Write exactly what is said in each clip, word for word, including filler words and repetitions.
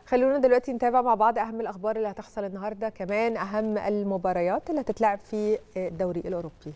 خلونا دلوقتي نتابع مع بعض أهم الأخبار اللي هتحصل النهاردة، كمان أهم المباريات اللي هتتلعب في الدوري الأوروبي.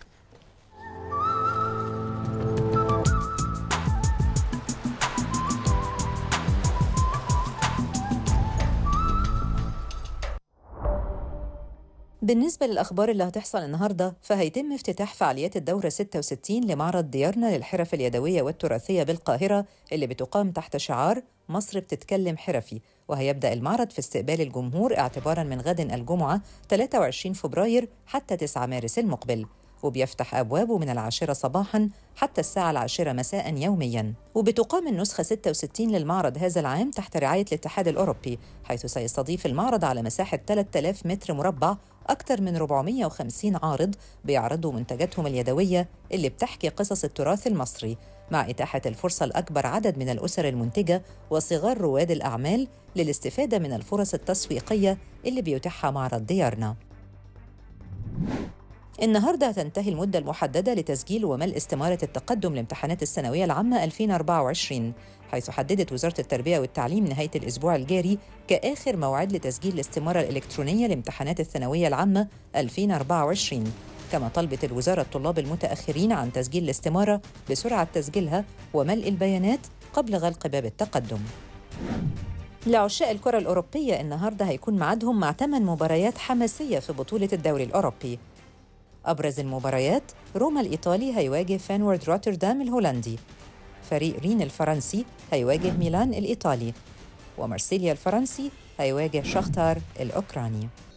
بالنسبة للأخبار اللي هتحصل النهاردة، فهيتم افتتاح فعاليات الدورة ستة وستين لمعرض ديارنا للحرف اليدوية والتراثية بالقاهرة اللي بتقام تحت شعار مصر بتتكلم حرفي، وهيبدأ المعرض في استقبال الجمهور اعتباراً من غد الجمعة ثلاثة وعشرين فبراير حتى تسعة مارس المقبل، وبيفتح أبوابه من العاشرة صباحاً حتى الساعة العاشرة مساءً يومياً. وبتقام النسخة ستة وستين للمعرض هذا العام تحت رعاية الاتحاد الأوروبي، حيث سيستضيف المعرض على مساحة ثلاثة آلاف متر مربع أكثر من أربعمائة وخمسين عارض بيعرضوا منتجاتهم اليدوية اللي بتحكي قصص التراث المصري، مع إتاحة الفرصة لأكبر عدد من الأسر المنتجة وصغار رواد الأعمال للاستفادة من الفرص التسويقية اللي بيتيحها معرض ديارنا. النهارده هتنتهي المدة المحددة لتسجيل وملء استمارة التقدم لامتحانات الثانوية العامة ألفين وأربعة وعشرين، حيث حددت وزارة التربية والتعليم نهاية الأسبوع الجاري كآخر موعد لتسجيل الاستمارة الإلكترونية لامتحانات الثانوية العامة ألفين وأربعة وعشرين. كما طلبت الوزارة الطلاب المتأخرين عن تسجيل الاستمارة بسرعة تسجيلها وملء البيانات قبل غلق باب التقدم. لعشاق الكرة الأوروبية النهارده هيكون ميعادهم مع ثمان مباريات حماسية في بطولة الدوري الأوروبي. أبرز المباريات: روما الإيطالي هيواجه فانورد روتردام الهولندي، فريق رين الفرنسي هيواجه ميلان الإيطالي، ومارسيليا الفرنسي هيواجه شختار الأوكراني.